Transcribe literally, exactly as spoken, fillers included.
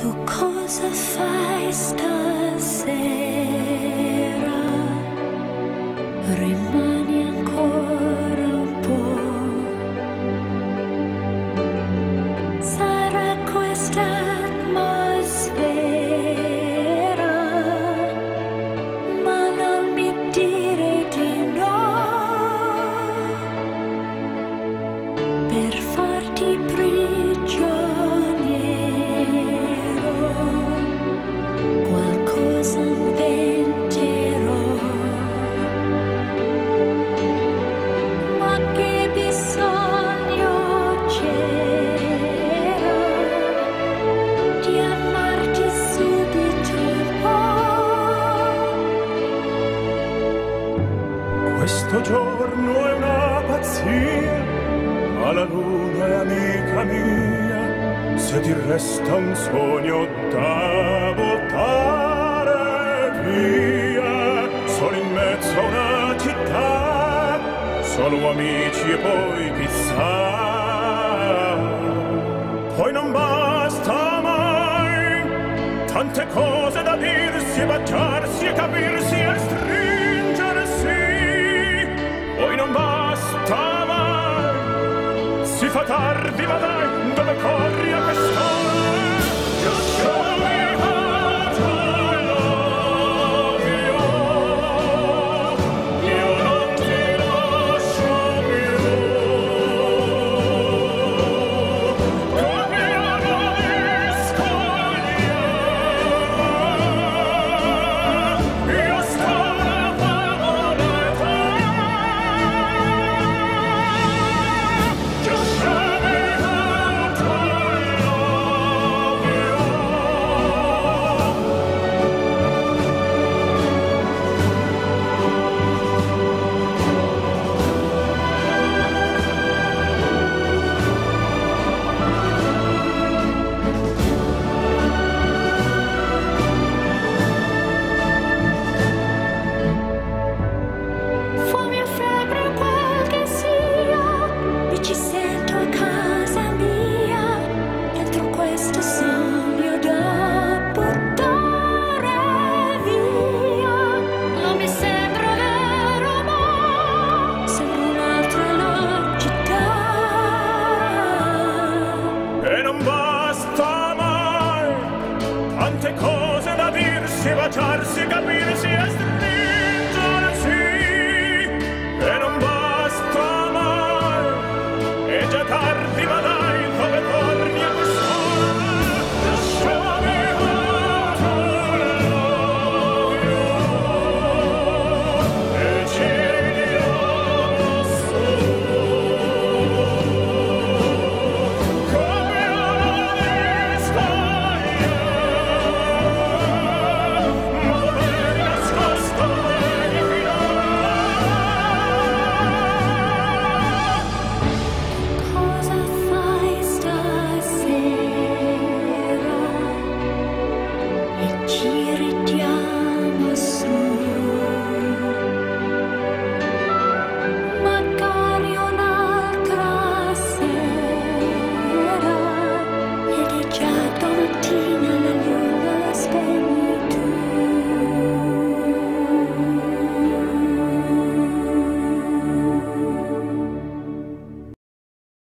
Tu cosa fai stasera? Rimani ancora un po'. Sarà questa atmosfera, ma non mi dire di no, per farti prigioniero. Qualcosa inventerò, ma che bisogno c'era di amarti subito un po'. Questo giorno è una pazzia, ma la luna è amica mia. Se ti resta un sogno da buttare via, solo in mezzo a una città, solo amici e poi chissà. Poi non basta mai, tante cose da dirsi e baciarsi e capirsi e stringersi. Poi non basta mai, si fa tardi, ma dai, dove corri a quest'ora? Just show me how to love you. Io non ti lascio più. Come una discoglia, io sto una favoletta. Just show me how to love you. Fumi o febbre quel che sia, mi ci sento a casa mia, dentro questo sogno da buttare via. Non mi sembra vero, ma sembra un'altra la città. E non basta mai, tante cose da dirsi, baciarsi, capirsi e stringersi.